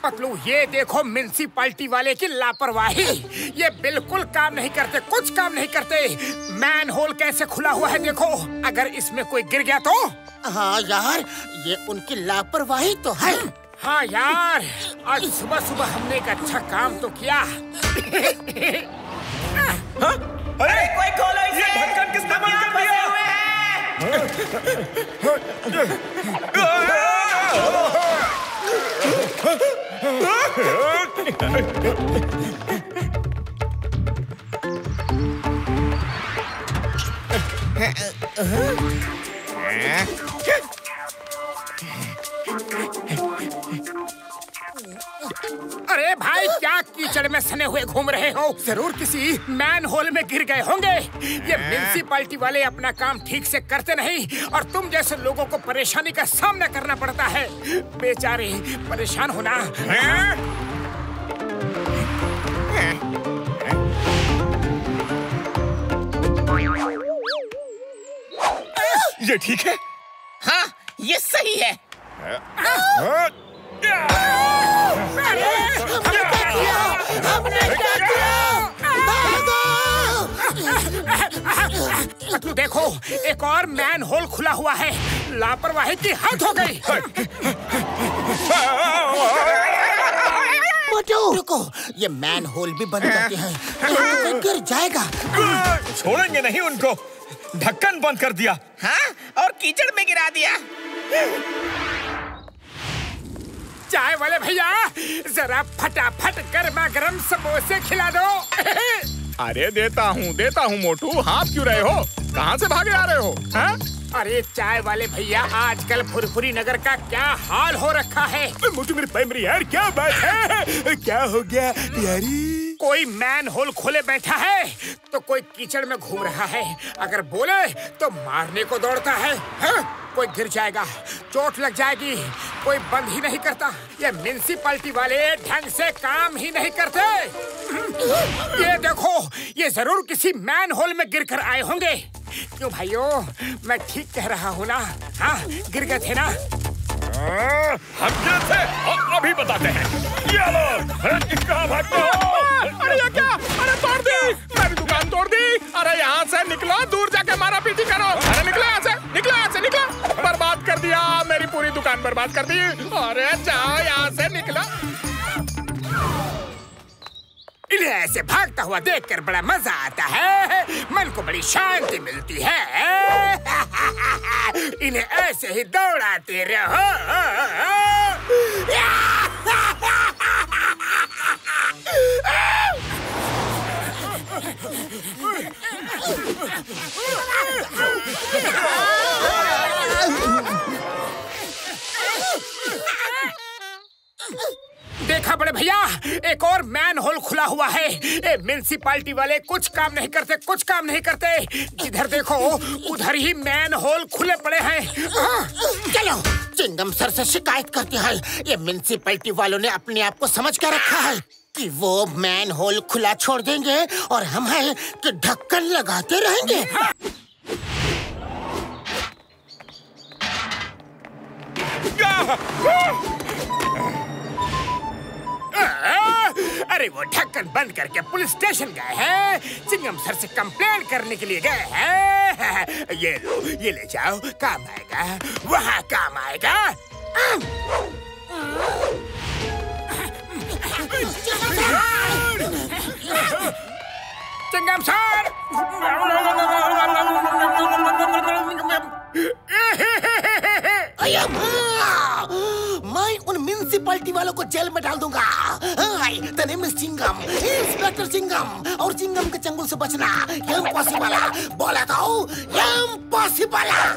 पतलू, ये देखो म्युनिसिपैलिटी वाले की लापरवाही। ये बिल्कुल काम नहीं करते, कुछ काम नहीं करते। मैन होल कैसे खुला हुआ है देखो, अगर इसमें कोई गिर गया तो। हाँ यार, ये उनकी लापरवाही तो है। हाँ यार, आज सुबह सुबह हमने एक अच्छा काम तो किया। हाँ? अरे कोई खोलो इसे! ये ढक्कन किसने बंद कर दिया? अरे भाई, क्या कीचड़ में सने हुए घूम रहे हो? जरूर किसी मैन होल में गिर गए होंगे। ये म्युनिसिपैलिटी वाले अपना काम ठीक से करते नहीं और तुम जैसे लोगों को परेशानी का सामना करना पड़ता है। बेचारे परेशान होना। ये ठीक है? हाँ, ये सही है। हमने क्या किया? तू देखो, एक और मैन होल खुला हुआ है। लापरवाही की हद हो गई। मोटू, रुको, ये मैन होल भी बंद करते हैं। तो गिर जाएगा। छोड़ेंगे नहीं उनको। ढक्कन बंद कर दिया। हाँ, और कीचड़ में गिरा दिया। चाय वाले भैया, जरा फटाफट गर्मा गर्म समोसे खिला दो। अरे देता हूँ मोटू। हाथ क्यों रहे हो? कहाँ से भागे आ रहे हो? हाँ? अरे चाय वाले भैया, आजकल फुरफुरी नगर का क्या हाल हो रखा है। मोटू मेरे प्राइमरी यार, क्या बात है? क्या हो गया यारी? कोई मैन होल खोले बैठा है तो कोई कीचड़ में घूम रहा है। अगर बोले तो मारने को दौड़ता है। हाँ? कोई गिर जाएगा, चोट लग जाएगी, कोई बंद ही नहीं करता। ये म्युनिसिपैलिटी वाले ढंग से काम ही नहीं करते। ये देखो, ये जरूर किसी मैन होल में गिर कर आए होंगे। क्यों भाइयों, मैं ठीक कह रहा हूँ ना? हाँ, गिर गए थे ना? हम थे, अभी बताते हैं। ये लो, कहाँ भागते हो? अरे ये क्या? अरे तोड़ दी, मेरी दुकान तोड़ दी। अरे यहाँ से निकलो, दूर जाके मारा पीटी करो। अरे निकलो यहाँ से, निकलो यहाँ से, निकलो। बर्बाद कर दिया, मेरी पूरी दुकान बर्बाद कर दी। अरे जाओ यहाँ से, निकलो। इन्हें ऐसे भागता हुआ देखकर बड़ा मजा आता है, मन को बड़ी शांति मिलती है। इन्हें ऐसे ही दौड़ाते रहो। देखा बड़े भैया, एक और मैन होल खुला हुआ है। म्युनिसिपैलिटी वाले कुछ काम नहीं करते, कुछ काम नहीं करते। जिधर देखो उधर ही मैन होल खुले पड़े हैं। चलो, चिंगम सर से शिकायत करते हैं। ये म्युनिसिपैलिटी वालों ने अपने आप को समझ कर रखा है कि वो मैन होल खुला छोड़ देंगे और हम हैं कि ढक्कन लगाते रहेंगे। अरे वो ढक्कन बंद करके पुलिस स्टेशन गए हैं, चिंगम सर से कंप्लेन करने के लिए गए हैं। ये लो, ये ले जाओ, काम आएगा, वहाँ काम आएगा। चिंगम सर, मैं उन म्युनिसिपैलिटी वालों को जेल में डाल दूंगा। The name is Chingum, inspector Chingum, और चिंगम के चंगुल से बचना इम्पॉसिबल है। बोला तो इम्पॉसिबल है।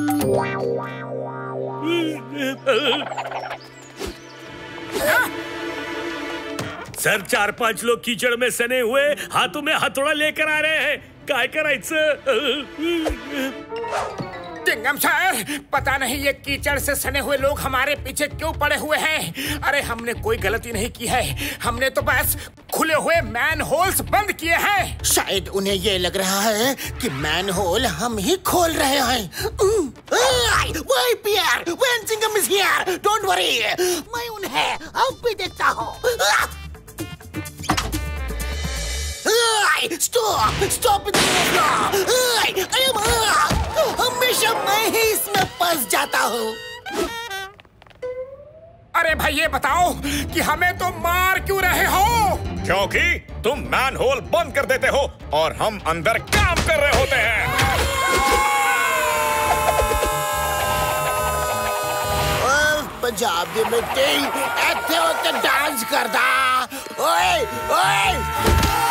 सर, 4-5 लोग कीचड़ में सने हुए हाथों में हथौड़ा लेकर आ रहे हैं। काय करायचं? चिंगम सर, पता नहीं ये कीचड़ से सने हुए लोग हमारे पीछे क्यों पड़े हुए हैं। अरे हमने कोई गलती नहीं की है, हमने तो बस खुले हुए मैन होल्स बंद किए हैं। शायद उन्हें ये लग रहा है कि मैन होल हम ही खोल रहे हैं। वही पियर, when Chingam is here, don't worry, मैं उन्हें अब भी देखता हूँ। Stop it! हमेशा मैं ही इसमें फंस जाता हूँ। अरे भाई ये बताओ कि हमें तो मार क्यों रहे हो? क्योंकि तुम मैन होल बंद कर देते हो और हम अंदर काम कर रहे होते हैं। पंजाबी मिट्टी ऐसे होते डांस करता। ओए ओए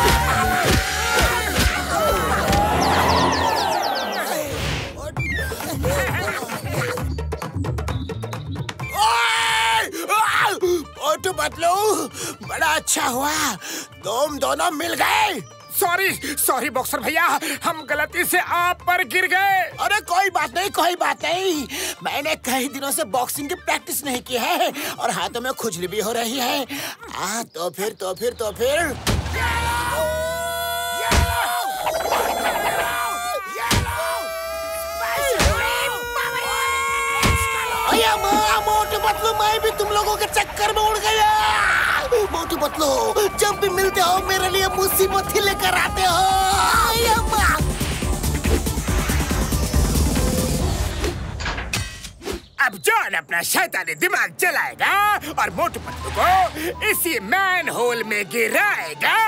मोटू पतलू, बड़ा अच्छा हुआ तुम दोनों मिल गए। सॉरी बॉक्सर भैया, हम गलती से आप पर गिर गए। अरे कोई बात नहीं। मैंने कई दिनों से बॉक्सिंग की प्रैक्टिस नहीं की है और हाथों में खुजली भी हो रही है। तो फिर मोटू पतलू, मैं भी तुम लोगों के चक्कर में उड़ गया। मोटू पतलू, जब भी मिलते हो मेरे लिए मुसीबत ही लेकर आते हो। अब जॉन अपना शैतानी दिमाग चलाएगा और मोटू पतलू को इसी मैन होल में गिराएगा।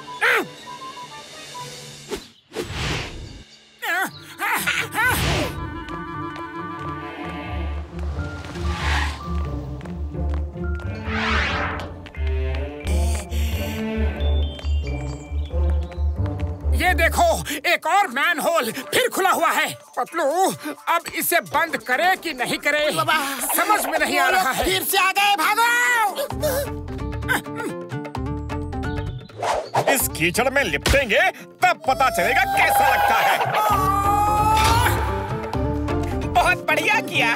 ये देखो, एक और मैन होल फिर खुला हुआ है। पतलू, अब इसे बंद करे कि नहीं करे समझ में नहीं आ रहा है। फिर से आ गए, भागो। इस कीचड़ में लिपटेंगे तब पता चलेगा कैसा लगता है। बहुत बढ़िया किया।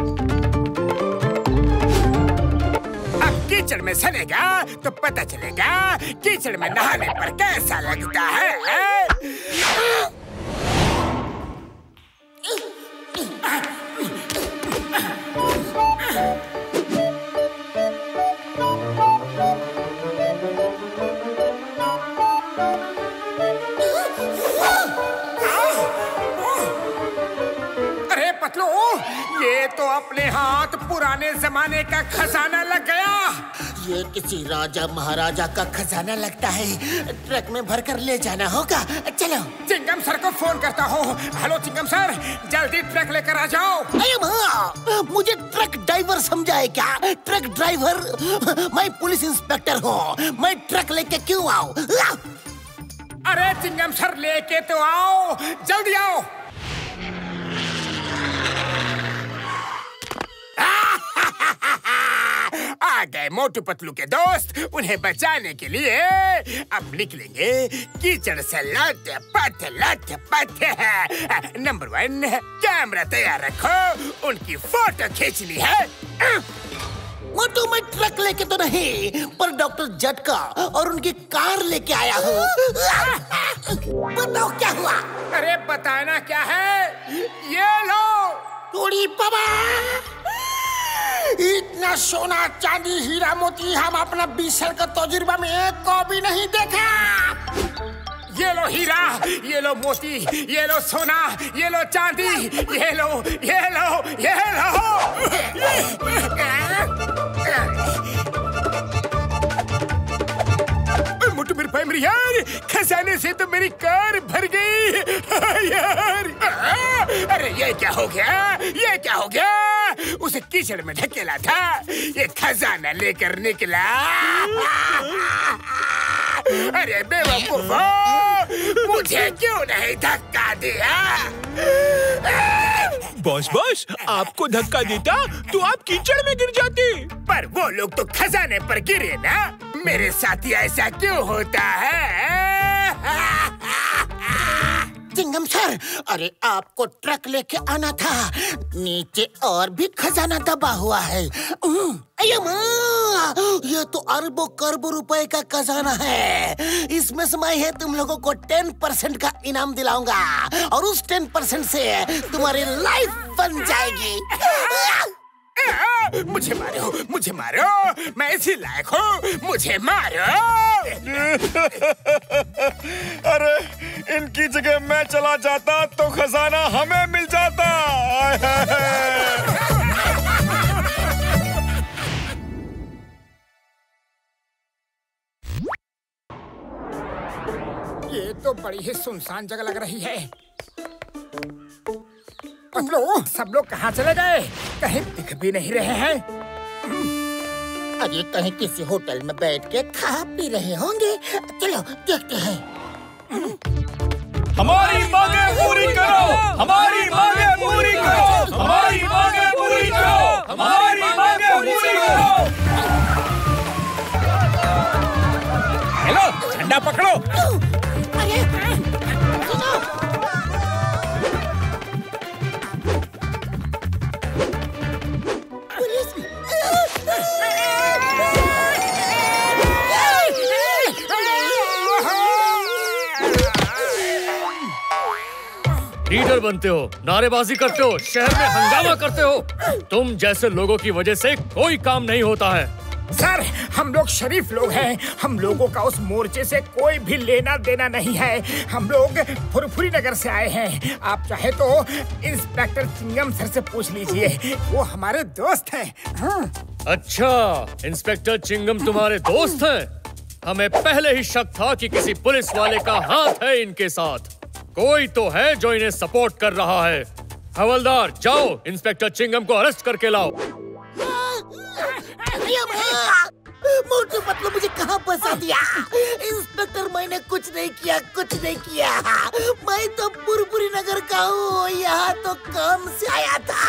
अब कीचड़ में सनेगा तो पता चलेगा कीचड़ में नहाने पर कैसा लगता है। अरे पतलू, ये तो अपने हाथ पुराने जमाने का खजाना लग गया। ये किसी राजा महाराजा का खजाना लगता है। ट्रक में भरकर ले जाना होगा। चलो चिंगम सर को फोन करता हूँ। हेलो चिंगम सर, जल्दी ट्रक लेकर आ जाओ। मुझे ट्रक ड्राइवर समझाए क्या? Truck driver? मैं पुलिस इंस्पेक्टर हूँ, मैं ट्रक लेके क्यों आऊँ? अरे चिंगम सर, लेके तो आओ, जल्दी आओ। आ गए मोटू पतलू के दोस्त, उन्हें बचाने के लिए अब निकलेंगे कीचड़ से लट पट। नंबर 1, कैमरा तैयार रखो, उनकी फोटो खींचनी है। मोटू, मैं ट्रक लेके तो नहीं, पर डॉक्टर जटका और उनकी कार लेके आया हूँ। बताओ क्या हुआ? अरे बताना क्या है, ये लो। टोड़ी बाबा, इतना सोना चांदी हीरा मोती हम अपना 20 साल का तजुर्बा में एक को भी नहीं देखा। ये लो हीरा, ये लो मोती, ये लो सोना, ये लो चांदी, ये लो। मोटू मेरे भाई, मेरी यार, खजाने से तो मेरी कार भर गई यार। अरे ये क्या हो गया? उसे कीचड़ में ढकेला था, ये खजाना लेकर निकला। अरे बेवकूफो, मुझे क्यों नहीं धक्का दिया? बॉस, आपको धक्का देता तो आप कीचड़ में गिर जाते। पर वो लोग तो खजाने पर गिरे ना, मेरे साथ ऐसा क्यों होता है? चिंगम सर, अरे आपको ट्रक लेके आना था, नीचे और भी खजाना दबा हुआ है। अये माँ, ये तो अरबों करोड़ों रुपए का खजाना है। इसमें से मैं तुम लोगों को 10% का इनाम दिलाऊंगा और उस 10% से तुम्हारी लाइफ बन जाएगी। मुझे मारो, मुझे मारो, मैं इसी लायक हूँ, मुझे मारो। अरे इनकी जगह मैं चला जाता तो खजाना हमें मिल जाता। ये तो बड़ी ही सुनसान जगह लग रही है। तुम लोग सब लोग कहाँ चले गए? कहीं दिख भी नहीं रहे हैं। अरे कहीं किसी होटल में बैठ के खा पी रहे होंगे। चलो देखते हैं। हमारी मांगे पूरी करो, हमारी मांगे पूरी करो, हमारी मांगे पूरी करो, हमारी मांगे पूरी करो। हेलो, झंडा पकड़ो। अरे सुनो, पुलिस। लीडर बनते हो, नारेबाजी करते हो, शहर में हंगामा करते हो। तुम जैसे लोगों की वजह से कोई काम नहीं होता है। सर, हम लोग शरीफ लोग हैं। हम लोगों का उस मोर्चे से कोई भी लेना देना नहीं है। हम लोग फुरफुरी नगर से आए हैं। आप चाहे तो इंस्पेक्टर चिंगम सर से पूछ लीजिए, वो हमारे दोस्त हैं। अच्छा, इंस्पेक्टर चिंगम तुम्हारे दोस्त हैं? हमें पहले ही शक था कि किसी पुलिस वाले का हाथ है इनके साथ। कोई तो है जो इन्हें सपोर्ट कर रहा है। हवलदार, जाओ इंस्पेक्टर चिंगम को अरेस्ट करके लाओ। मोटू पतलू मुझे कहाँ फंसा दिया? इंस्पेक्टर, मैंने कुछ नहीं किया, कुछ नहीं किया। मैं तो पुरपुरी नगर का हूँ, यहाँ तो काम से आया था।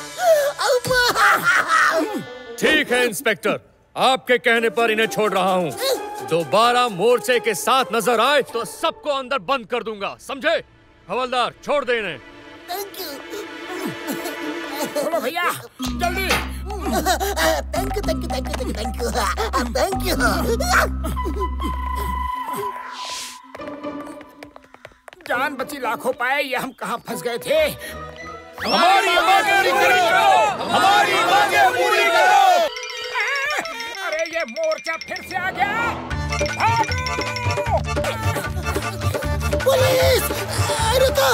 ठीक है इंस्पेक्टर, आपके कहने पर इन्हें छोड़ रहा हूँ। दोबारा मोर्चे के साथ नजर आए तो सबको अंदर बंद कर दूंगा, समझे? हवलदार, छोड़ दे इन्हें। थैंक यू, बोलो भैया, जल्दी। Thank you, thank you, thank you, thank you, thank you. जान बची लाखों पाए, ये हम कहाँ फंस गए थे। हमारी मांगे पूरी करो, हमारी मांगे पूरी करो। अरे ये मोर्चा फिर से आ गया। भागो! पुलिस, रुको।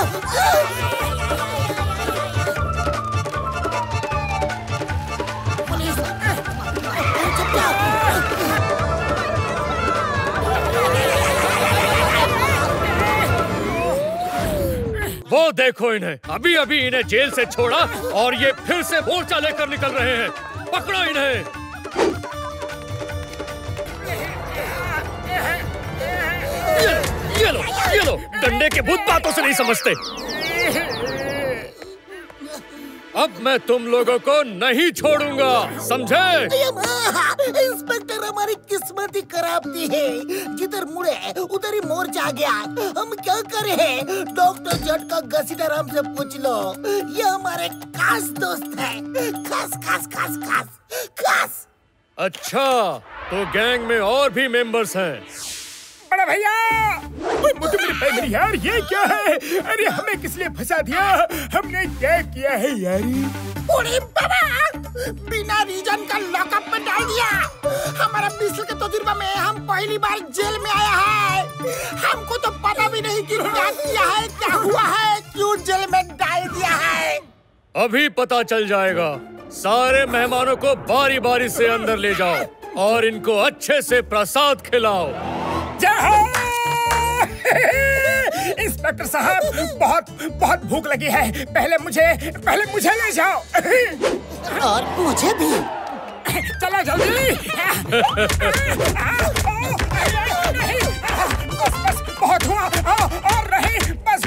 पुलिस, चुप जाओ। वो देखो इन्हें, अभी अभी इन्हें जेल से छोड़ा और ये फिर से मोर्चा लेकर निकल रहे हैं। पकड़ो इन्हें। ये लो, डंडे के भूत बातों से नहीं समझते। अब मैं तुम लोगों को नहीं छोड़ूंगा, समझे? इंस्पेक्टर, हमारी किस्मत ही खराब थी है। जिधर मुड़े उधर ही मोर्चा आ गया। हम क्या करें? डॉक्टर झटका घसीटाराम से पूछ लो, ये हमारे खास दोस्त है। खास खास खास खास खास। अच्छा, तो गैंग में और भी मेंबर्स हैं। बड़ा भैया, मेरी यार, ये क्या है? अरे हमें किस लिए फंसा दिया? हमने क्या किया है यार? अरे बाबा, बिना रीजन का लॉकअप में डाल दिया। हमारा 20 साल के तजुर्बा में हम पहली बार जेल में आया है। हमको तो पता भी नहीं कि क्या किया है, क्या हुआ है, क्यों जेल में डाल दिया है। अभी पता चल जाएगा। सारे मेहमानों को बारी बारी से अंदर ले जाओ और इनको अच्छे से प्रसाद खिलाओ। इंस्पेक्टर साहब, बहुत बहुत भूख लगी है। पहले मुझे ले जाओ। और मुझे भी। चलो जल्दी। बस बहुत हुआ, और नहीं, बस।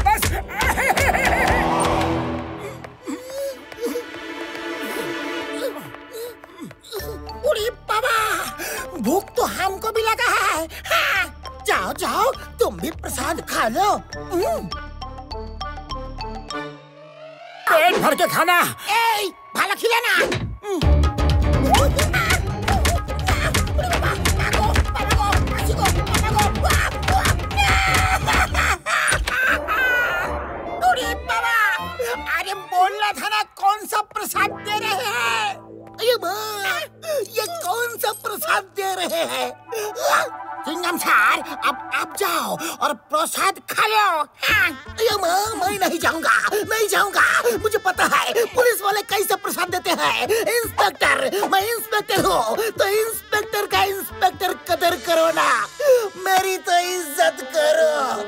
अरे बाबा, भूख तो हमको भी लगा है। हाँ, जाओ जाओ, तुम भी प्रसाद खा लो। भर के खाना। ए, भाला खिलाना। अरे बाबा, अरे बोलना था ना कौन सा प्रसाद दे रहे हैं? ये कौन सा प्रसाद दे रहे हैं? चिंगम सर, अब आप जाओ और प्रसाद खा लो। मैं नहीं जाऊंगा, नहीं जाऊंगा। मुझे पता है पुलिस वाले कैसे प्रसाद देते हैं। इंस्पेक्टर, मैं इंस्पेक्टर हूँ, तो इंस्पेक्टर का इंस्पेक्टर कदर करो ना, मेरी तो इज्जत करो।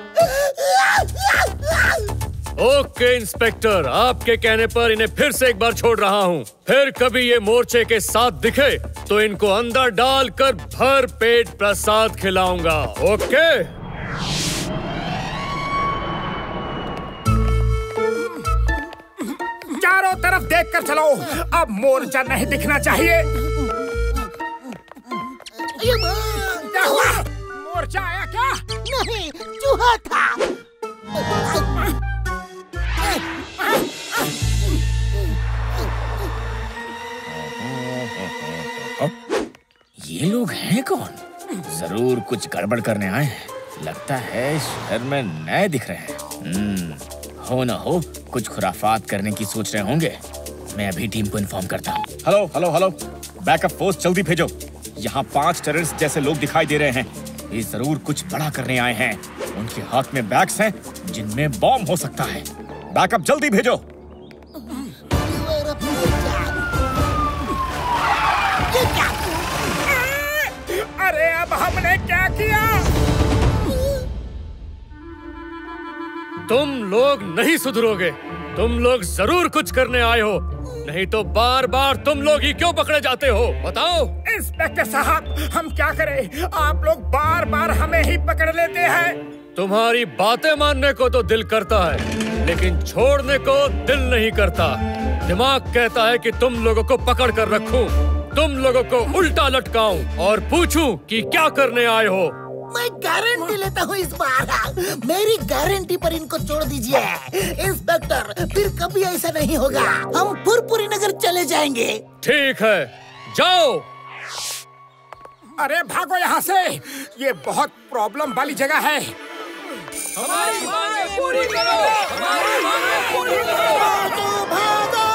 ओके इंस्पेक्टर, आपके कहने पर इन्हें फिर से एक बार छोड़ रहा हूँ। फिर कभी ये मोर्चे के साथ दिखे तो इनको अंदर डालकर भर पेट प्रसाद खिलाऊंगा। ओके? चारों तरफ देखकर चलो, अब मोर्चा नहीं दिखना चाहिए। क्या हुआ? मोर्चा आया क्या? नहीं, चूहा था। ये लोग हैं कौन? जरूर कुछ गड़बड़ करने आए हैं। लगता है शहर में नए दिख रहे हैं। हो ना हो कुछ खुराफात करने की सोच रहे होंगे। मैं अभी टीम को इन्फॉर्म करता हूँ। Hello hello hello, backup force जल्दी भेजो। यहाँ 5 टेररिस्ट जैसे लोग दिखाई दे रहे हैं। ये जरूर कुछ बड़ा करने आए हैं। उनके हाथ में बैग्स हैं जिनमें बॉम्ब हो सकता है। बैकअप जल्दी भेजो। अरे अब हमने क्या किया? तुम लोग नहीं सुधरोगे। तुम लोग जरूर कुछ करने आए हो, नहीं तो बार बार तुम लोग ही क्यों पकड़े जाते हो? बताओ। इंस्पेक्टर साहब, हम क्या करें? आप लोग बार बार हमें ही पकड़ लेते हैं। तुम्हारी बातें मानने को तो दिल करता है, लेकिन छोड़ने को दिल नहीं करता। दिमाग कहता है कि तुम लोगों को पकड़ कर रखूं, तुम लोगों को उल्टा लटकाऊं और पूछूं कि क्या करने आए हो। मैं गारंटी लेता हूँ इस बार, मेरी गारंटी पर इनको छोड़ दीजिए। इंस्पेक्टर, फिर कभी ऐसा नहीं होगा। हम फुरपुरी नगर चले जाएंगे। ठीक है, जाओ। अरे भागो यहाँ से, ये बहुत प्रॉब्लम वाली जगह है। हमारी मांगें पूरी करो, हमारी मांगें पूरी करो। भागो, भागो।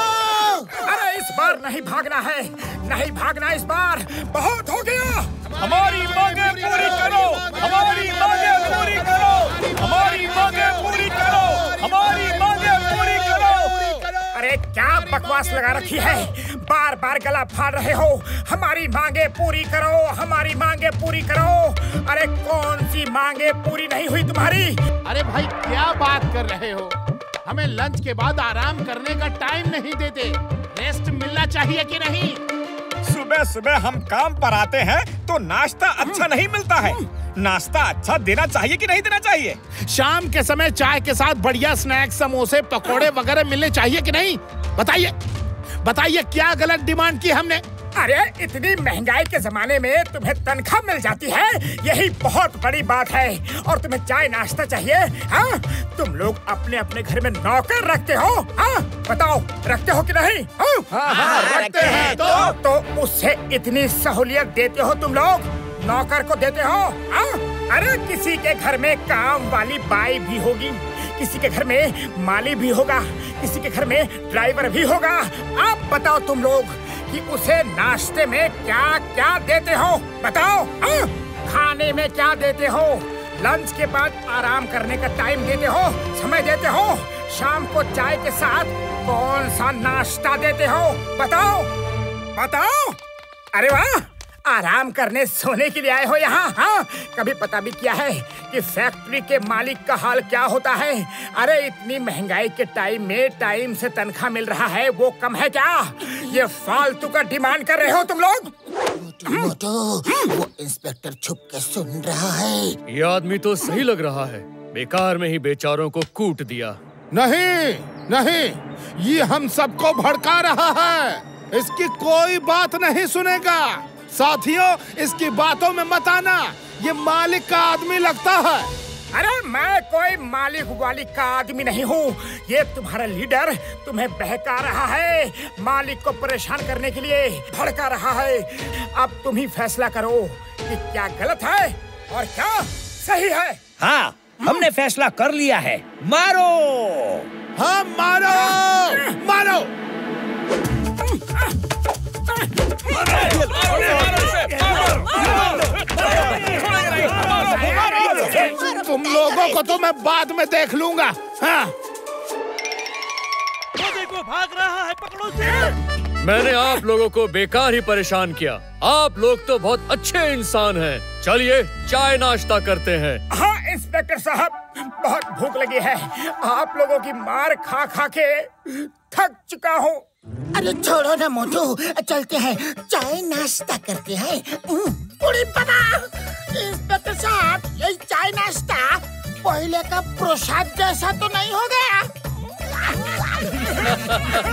अरे इस बार नहीं भागना है, नहीं भागना इस बार, बहुत हो गया। हमारी मांगें पूरी करो, हमारी मांगें पूरी करो, हमारी मांगें पूरी करो, हमारी मांगें पूरी करो। अरे क्या बकवास लगा रखी है? बार बार गला फाड़ रहे हो। हमारी मांगे पूरी करो, हमारी मांगे पूरी करो। अरे कौन सी मांगे पूरी नहीं हुई तुम्हारी? अरे भाई क्या बात कर रहे हो? हमें लंच के बाद आराम करने का टाइम नहीं देते। रेस्ट मिलना चाहिए कि नहीं? सुबह सुबह हम काम पर आते हैं तो नाश्ता अच्छा नहीं मिलता है। नाश्ता अच्छा देना चाहिए कि नहीं देना चाहिए? शाम के समय चाय के साथ बढ़िया स्नैक्स, समोसे, पकोड़े वगैरह मिलने चाहिए कि नहीं? बताइए, बताइए क्या गलत डिमांड की हमने? अरे इतनी महंगाई के जमाने में तुम्हें तनख्वाह मिल जाती है, यही बहुत बड़ी बात है। और तुम्हें चाय नाश्ता चाहिए? हाँ, तुम लोग अपने अपने घर में नौकर रखते हो? हाँ, बताओ रखते हो कि नहीं? हाँ, रखते हैं। तो उससे इतनी सहूलियत देते हो तुम लोग? नौकर को देते हो? हाँ? अरे किसी के घर में काम वाली बाई भी होगी, किसी के घर में माली भी होगा, किसी के घर में ड्राइवर भी होगा। आप बताओ तुम लोग कि उसे नाश्ते में क्या क्या देते हो? बताओ। खाने में क्या देते हो? लंच के बाद आराम करने का टाइम देते हो, समय देते हो? शाम को चाय के साथ कौन सा नाश्ता देते हो? बताओ, बताओ। अरे वाह, आराम करने सोने के लिए आए हो यहाँ? हाँ, कभी पता भी किया है कि फैक्ट्री के मालिक का हाल क्या होता है? अरे इतनी महंगाई के टाइम में टाइम से तनख्वाह मिल रहा है, वो कम है क्या? ये फालतू का डिमांड कर रहे हो तुम लोग? मोटू, वो इंस्पेक्टर छुप के सुन रहा है। ये आदमी तो सही लग रहा है, बेकार में ही बेचारों को कूट दिया। नहीं, नहीं, ये हम सबको भड़का रहा है। इसकी कोई बात नहीं सुनेगा। साथियों, इसकी बातों में मत आना, ये मालिक का आदमी लगता है। अरे मैं कोई मालिक वालिक का आदमी नहीं हूँ। ये तुम्हारा लीडर तुम्हें बहका रहा है, मालिक को परेशान करने के लिए भड़का रहा है। अब तुम ही फैसला करो कि क्या गलत है और क्या सही है। हाँ, हमने फैसला कर लिया है। मारो। हाँ, मारो मारो। तुम लोगों को तो मैं बाद में देख लूंगा। हाँ। देखो भाग रहा है, पकड़ो उसे। मैंने आप लोगों को बेकार ही परेशान किया। आप लोग तो बहुत अच्छे इंसान हैं। चलिए चाय नाश्ता करते हैं। हाँ इंस्पेक्टर साहब, बहुत भूख लगी है। आप लोगों की मार खा खा के थक चुका हूँ। अरे छोड़ो ना मोटू, चलते हैं चाय नाश्ता करते हैं। उड़ी बाबा, इंस्पेक्टर साहब, ये चाय नाश्ता पहले का प्रसाद जैसा तो नहीं हो गया?